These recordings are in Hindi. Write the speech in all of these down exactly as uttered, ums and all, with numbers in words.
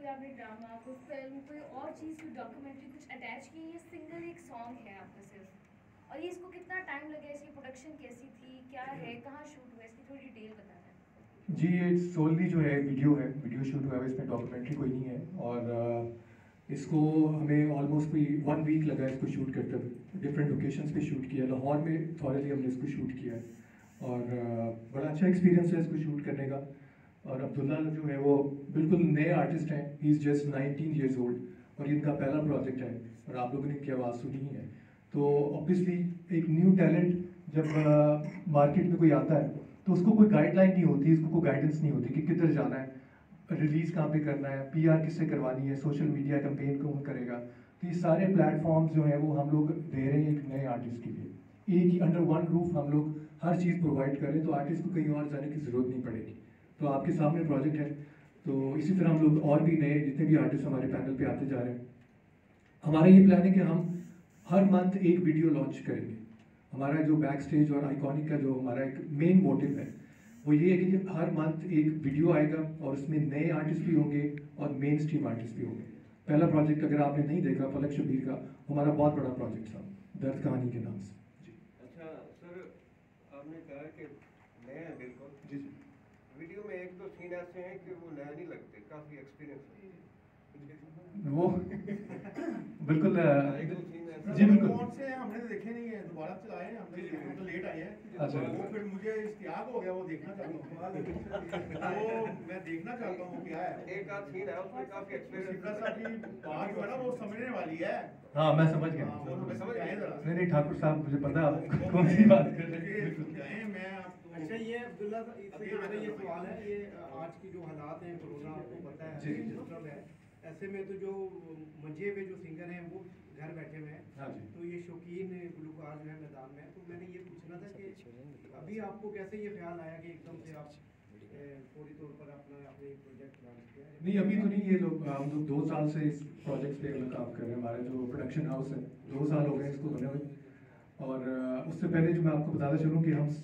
पे आपने ड्रामा, कोई फिल्म, कोई और चीज़, कोई डॉक्यूमेंट्री कुछ अटैच की, ये सिंगल एक सॉन्ग है आपका सिर्फ? और ये इसको कितना टाइम लगा, इसकी प्रोडक्शन कैसी थी, क्या है, कहाँ शूट हुआ, इसकी थोड़ी डिटेल बताना। जी ये सोलली जो है वीडियो है, वीडियो शूट हुआ है, इसमें डॉक्यूमेंट्री कोई नहीं है। और uh, इसको हमें ऑलमोस्ट कोई वन वीक लगा है इसको शूट करते हुए। डिफरेंट लोकेशंस पे शूट किया, लाहौर में थॉरली हमने इसको शूट किया है और uh, बड़ा अच्छा एक्सपीरियंस है इसको शूट करने का। और अब्दुल्ला जो है वो बिल्कुल नए आर्टिस्ट हैं, he is just nineteen years old और इनका पहला प्रोजेक्ट है और आप लोगों ने इनकी आवाज़ सुनी ही है। तो ऑब्वियसली एक न्यू टैलेंट जब मार्केट uh, में कोई आता है तो उसको कोई गाइडलाइन नहीं होती, इसको कोई गाइडेंस नहीं होती कि किधर जाना है, रिलीज़ कहाँ पे करना है, पीआर किससे करवानी है, सोशल मीडिया कैंपेन कौन करेगा। तो ये सारे प्लेटफॉर्म्स जो हैं वो हम लोग दे रहे हैं एक नए आर्टिस्ट के लिए। एक ही अंडर वन रूफ हम लोग हर चीज़ प्रोवाइड करें तो आर्टिस्ट को कहीं और जाने की ज़रूरत नहीं पड़ेगी। तो आपके सामने प्रोजेक्ट है, तो इसी तरह हम लोग और भी नए जितने भी आर्टिस्ट हमारे पैनल पे आते जा रहे हैं। हमारा ये प्लान है कि हम हर मंथ एक वीडियो लॉन्च करेंगे। हमारा जो बैक स्टेज और आइकॉनिक का जो हमारा एक मेन मोटिव है वो ये है कि हर मंथ एक वीडियो आएगा और उसमें नए आर्टिस्ट भी होंगे और मेन स्ट्रीम आर्टिस्ट भी होंगे। पहला प्रोजेक्ट अगर आपने नहीं देखा फलक शबीर का, हमारा बहुत बड़ा प्रोजेक्ट था दर्द कहानी के नाम से। जी अच्छा सर, आपने कहा कि नए हैं बिल्कुल। जी जी। वीडियो में एक दो सीन ऐसे हैं कि वो नया नहीं लगते, काफ़ी एक्सपीरियंस है वो बिल्कुल एक दो सीन ऐसे। जी बिल्कुल। कौन से हमने तो देखे नहीं है, दोबारा चलाए हैं हमने, तो लेट आए हैं। अच्छा। वो फिर मुझे इश्तियाक हो गया, वो देखना चाहता हूँ। वो मैं देखना चाहता हूँ क्या है। एक आध सीन है उसमें काफ़ी एक्सपीरियंस। सिमरा साहब की बात जो है ना वो समझने वाली है। हाँ मैं समझ गया। हाँ, वो हमें समझ आए जरा। नहीं नहीं ठाकुर साहब मुझे पता है आप कौन सी बात कर रहे हैं। समझाएं, मैं आपको। अच्छा ये अब्दुल्ला इससे मेरा ये सवाल है, ये आज की जो हालात हैं, कोरोना आपको पता है, जी। मतलब है ऐसे में तो जो मंजे पे जो सिंगर हैं वो घर बैठे हुए हैं। हाँ जी। तो ये शौकीन गुलकार जो है मैदान में, तो मैंने ये पूछना था कि अभी आपको कैसे ये ख्याल आया कि एकदम से आप पूरी तौर पर अपना अपने प्रोजेक्ट लॉन्च किया? नहीं अभी तो नहीं, ये लोग हम लोग दो साल से इस प्रोजेक्ट पे हम काम कर रहे हैं। हमारा जो प्रोडक्शन हाउस है दो साल हो गए इसको बने हुए। और उससे पहले जो मैं आपको बताता चलूँ कि हम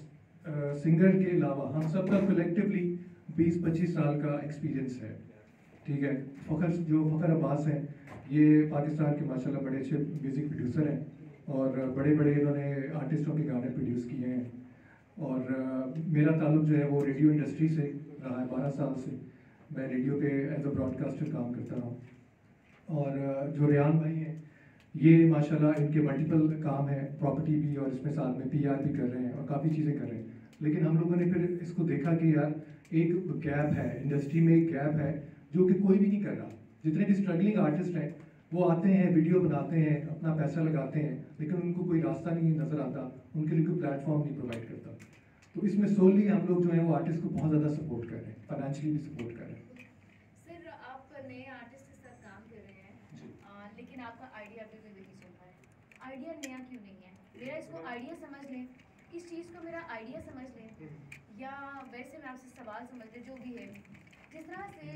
सिंगर के अलावा हम सब का कलेक्टिवली बीस पच्चीस साल का एक्सपीरियंस है। ठीक है, फ़खर जो फ़खर अब्बास हैं ये पाकिस्तान के माशाल्लाह बड़े अच्छे म्यूज़िक प्रोड्यूसर हैं और बड़े बड़े इन्होंने आर्टिस्टों के गाने प्रोड्यूस किए हैं। और uh, मेरा ताल्लुक जो है वो रेडियो इंडस्ट्री से रहा है, बारह साल से मैं रेडियो पे एज अ ब्रॉडकास्टर काम करता रहा हूँ। और uh, जो रियान भाई हैं ये माशाल्लाह इनके मल्टीपल काम है, प्रॉपर्टी भी और इसमें साथ में पीआर भी कर रहे हैं और काफ़ी चीज़ें कर रहे हैं। लेकिन हम लोगों ने फिर इसको देखा कि यार एक गैप है इंडस्ट्री में, एक गैप है जो कि कोई भी नहीं कर रहा। जितने भी स्ट्रगलिंग आर्टिस्ट हैं वो आते हैं, वीडियो बनाते हैं, अपना पैसा लगाते हैं, लेकिन उनको कोई रास्ता नहीं नज़र आता, उनके लिए कोई प्लेटफॉर्म नहीं प्रोवाइड करता। तो इसमें सोलली हम लोग जो है वो आर्टिस्ट को बहुत ज़्यादा सपोर्ट कर रहे हैं, फाइनेंशियली भी सपोर्ट कर रहे हैं। सर आप नए आर्टिस्ट के साथ काम कर रहे हैं आ, लेकिन आपका आइडिया अभी भी नहीं चल रहा है। आइडिया नया क्यों नहीं है? मेरा इसको आइडिया समझ लें, इस चीज़ को मेरा आइडिया समझ लें, या वैसे मैं आपसे सवाल समझ लें, जो भी है। जिस तरह से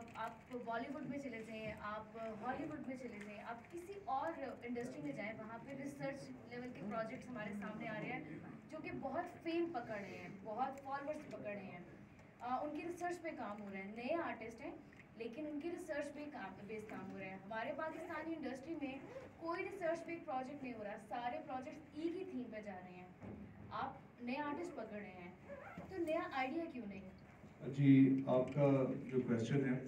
आप बॉलीवुड में चले जाएँ, आप हॉलीवुड में चले जाएँ, आप किसी और इंडस्ट्री में जाएँ, वहाँ पे रिसर्च लेवल के प्रोजेक्ट्स हमारे सामने आ रहे हैं जो कि बहुत फेम पकड़ रहे हैं, बहुत फॉलोअर्स पकड़ रहे हैं, आ, उनकी रिसर्च पे काम हो रहे हैं। नए आर्टिस्ट हैं लेकिन उनकी रिसर्च पे काम बेस काम हो रहे हैं। हमारे पाकिस्तानी इंडस्ट्री में कोई रिसर्च पे एक प्रोजेक्ट नहीं हो रहा, सारे प्रोजेक्ट एक ही थीम पे जा रहे हैं। आप नए आर्टिस्ट पकड़ रहे हैं, तो नया आइडिया क्यों नहीं? जी आपका जो क्वेश्चन है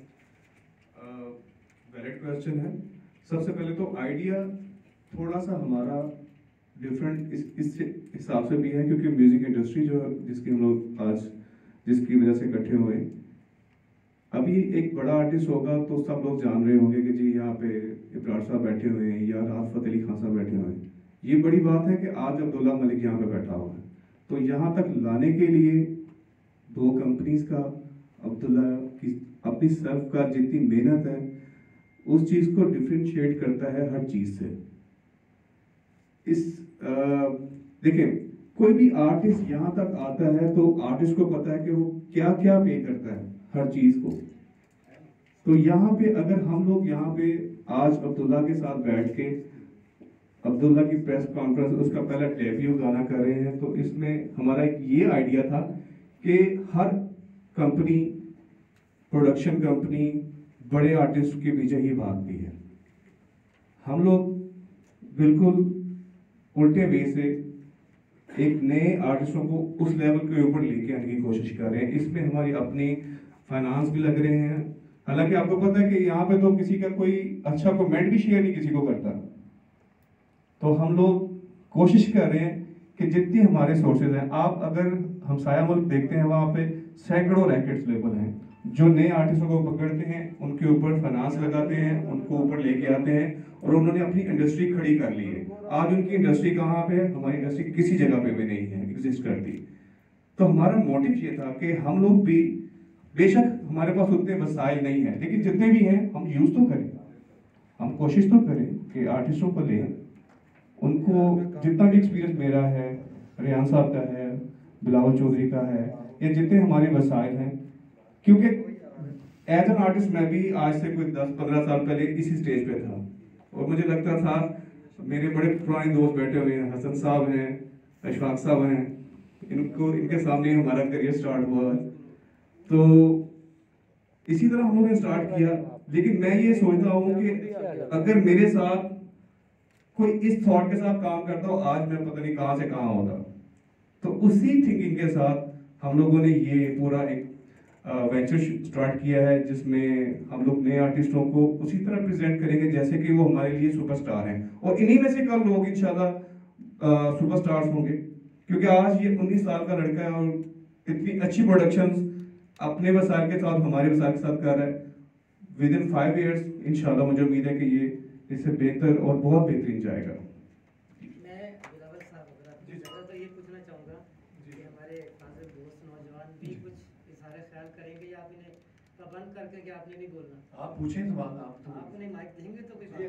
वैलिड क्वेश्चन है। सबसे पहले तो आइडिया थोड़ा सा हमारा डिफरेंट इस इस हिसाब से भी है क्योंकि म्यूज़िक इंडस्ट्री जो जिसकी हम लोग आज जिसकी वजह से इकट्ठे हुए, अभी एक बड़ा आर्टिस्ट होगा तो सब लोग जान रहे होंगे कि जी यहाँ पे इब्रार साहब बैठे हुए हैं या राहत फ़तेह अली खान साहब बैठे हुए हैं। ये बड़ी बात है कि आज अब्दुल्ला मलिक यहाँ पे बैठा हुआ है। तो यहाँ तक लाने के लिए दो कंपनीज का अब्दुल्ला की अपनी सर्फ का जितनी मेहनत है उस चीज़ को डिफरेंशिएट करता है हर चीज़ से। इस देखें कोई भी आर्टिस्ट यहाँ तक आता है तो आर्टिस्ट को पता है कि वो क्या क्या पे करता है हर चीज़ को। तो यहाँ पे अगर हम लोग यहाँ पे आज अब्दुल्ला के साथ बैठ के अब्दुल्ला की प्रेस कॉन्फ्रेंस उसका पहला डेब्यू गाना कर रहे हैं, तो इसमें हमारा एक ये आइडिया था कि हर कंपनी, प्रोडक्शन कंपनी, बड़े आर्टिस्ट के पीछे ही भागती है। हम लोग बिल्कुल उल्टे वे से एक नए आर्टिस्टों को उस लेवल के ऊपर लेके आने की कोशिश कर रहे हैं। इसमें हमारी अपनी फाइनेंस भी लग रहे हैं। हालांकि आपको पता है कि यहाँ पे तो किसी का कोई अच्छा कमेंट भी शेयर नहीं किसी को करता। तो हम लोग कोशिश कर रहे हैं कि जितनी हमारे सोर्सेज हैं, आप अगर हमसाया मुल्क देखते हैं वहाँ पे सैकड़ों रैकेट्स लेबल हैं जो नए आर्टिस्टों को पकड़ते हैं, उनके ऊपर फाइनेंस लगाते हैं, उनको ऊपर लेके आते हैं और उन्होंने अपनी इंडस्ट्री खड़ी कर ली है। आज उनकी इंडस्ट्री कहाँ पे है? हमारी इंडस्ट्री किसी जगह पे भी नहीं है एग्जिस्ट करती। तो हमारा मोटिव ये था कि हम लोग भी, बेशक हमारे पास उतने वसाइल नहीं है, लेकिन जितने भी हैं हम यूज तो करें, हम कोशिश तो करें कि आर्टिस्टों को लें, उनको जितना भी एक्सपीरियंस मेरा है, रेहान साहब का है, बिलावल चौधरी का है, ये जितने हमारे वसाइल हैं, क्योंकि एज एन आर्टिस्ट मैं भी आज से कोई दस पंद्रह साल पहले इसी स्टेज पे था और मुझे लगता था, मेरे बड़े पुराने दोस्त बैठे हुए हैं, हसन साहब हैं, अशफाक साहब हैं, इनको इनके सामने हमारा करियर स्टार्ट हुआ। तो इसी तरह हम लोगों ने स्टार्ट किया। लेकिन मैं ये सोचता हूँ कि अगर मेरे साथ कोई इस थॉट के साथ काम करता हो, आज मैं पता नहीं कहाँ से कहाँ होता। तो उसी थिंकिंग के साथ हम लोगों ने ये पूरा एक वेंचर स्टार्ट किया है, जिसमें हम लोग नए आर्टिस्टों को उसी तरह प्रेजेंट करेंगे जैसे कि वो हमारे लिए सुपरस्टार हैं, और इन्हीं में से कल लोग इंशाल्लाह सुपरस्टार्स होंगे। क्योंकि आज ये उन्नीस साल का लड़का है और इतनी अच्छी प्रोडक्शंस अपने वसाइल के साथ, हमारे वसाइल के साथ कर रहा है। विद इन फाइव ईयर्स इंशाल्लाह मुझे उम्मीद है कि ये इससे बेहतर और बहुत बेहतरीन जाएगा। मैं बिलावल साहब अगर तो ये पूछना चाहूँगा कि हमारे हाजिर दोस्त नौजवान भी कुछ इज़हार ख्याल करेंगे या आप इन्हें पाबंद करके कि आपने नहीं बोलना? आप पूछें सवाल, आप तो आप उन्हें माइक देंगे तो कुछ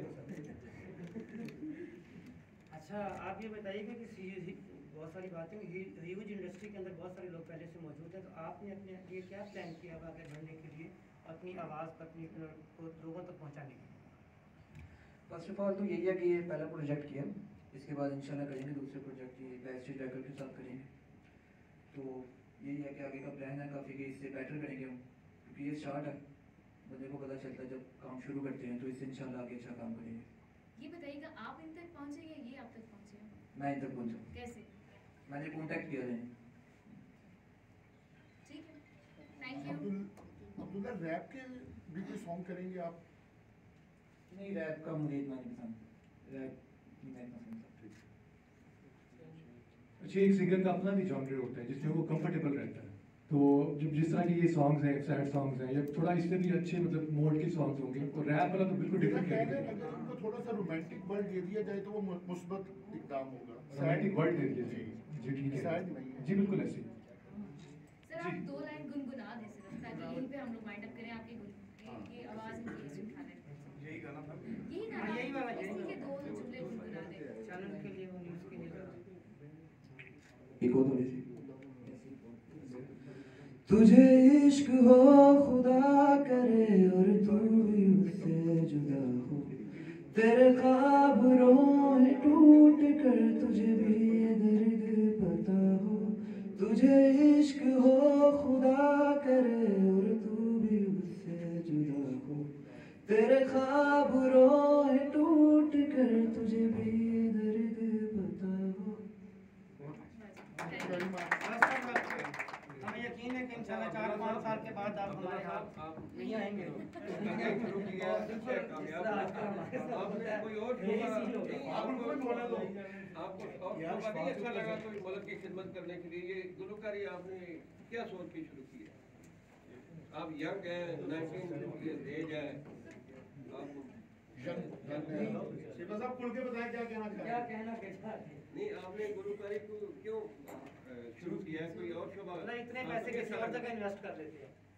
अच्छा आप ये बताइएगा कि बहुत सारी बातें ह्यूज इंडस्ट्री के अंदर बहुत सारे लोग पहले से मौजूद हैं, तो आपने अपने लिए क्या प्लान किया हुआ आगे बढ़ने के लिए, अपनी आवाज़ अपनी को लोगों तक पहुँचाने के लिए? फर्स्ट ऑफ ऑल तो यही है कि ये पहला प्रोजेक्ट किया, इसके बाद इंशाल्लाह करेंगे दूसरे प्रोजेक्ट ये बैक स्टेज बैकर के साथ करेंगे। तो यही है कि आगे का प्लान है काफ़ी कि इससे बेटर करेंगे हम, क्योंकि ये स्टार्ट है, बंदे को पता चलता है जब काम शुरू करते हैं, तो इससे इंशाल्लाह आगे अच्छा काम करेंगे। ये बताइएगा आप इन तक पहुंचे या ये आप तक पहुंचे? मैं इन तक पहुँचा। कैसे? मैंने कॉन्टैक्ट किया है। ठीक है, thank you. Abdul Abdullah rap के भी कोई सॉन्ग करेंगे आप? नहीं, रैप का मुझे इतना नहीं पसंद, रैप नहीं मैं पसंद। अच्छा, एक सिंगर का अपना भी जॉनर होता है जिसमें वो कंफर्टेबल रहता है। तो जब जिस तरह की ये सॉन्ग्स हैं, सैड सॉन्ग्स हैं, या थोड़ा इससे भी अच्छे मतलब मोड के सॉन्ग्स होंगे, तो रैप वाला तो बिल्कुल डिफरेंट अगर इनको थोड़ा सा रोमांटिक वर्ड दे दिया जाए तो वो मुस्बत इकदाम होगा। रोमांटिक वर्ड दे दिया जी जी ठीक है, सैड नहीं है जी बिल्कुल ऐसे। सर आप दो लाइन गुनगुना दें सिर्फ, ताकि यहीं पे हम लोग माइंड अप करें आपकी गुन की आवाज़ इनकी उठा लें। यही गाना था, यही हाँ, गाना, यही वाला, यही इसी के वाला। दो जुमले गुनगुना दें। चैनल के लिए वो न्यूज़ के लिए एक और थोड़ी सी। तुझे इश्क हो खुदा करे और तू भी उससे जुदा हो, तेरे ख्वाब रोए टूट कर तुझे भी ये दर्द पता हो। तुझे इश्क हो खुदा करे और तू भी उससे जुदा हो, तेरे ख्वाब रोए टूट कर तुझे भी ये दर्द पता हो। हमें यकीन है कि इंशाल्लाह चार पाँच साल के बाद आप हमारे यहाँ नहीं आएंगे। शुरू किया अच्छा कामयाब आपने कोई और आपको और नहीं अच्छा लगा तो मुल्क की खिदमत करने के लिए ये गुलकारी आपने क्या सोच के शुरू की है? आप यंग हैं, नाइनटीन एज है, शिवा साहब खुल के बताएं क्या कहना चाहते हैं? क्या कहना चाहते हैं? नहीं आपने गुलकारी को क्यों शुरू किया है? कोई और शोभा इतने पैसे किसी और जगह इन्वेस्ट कर लेते हैं।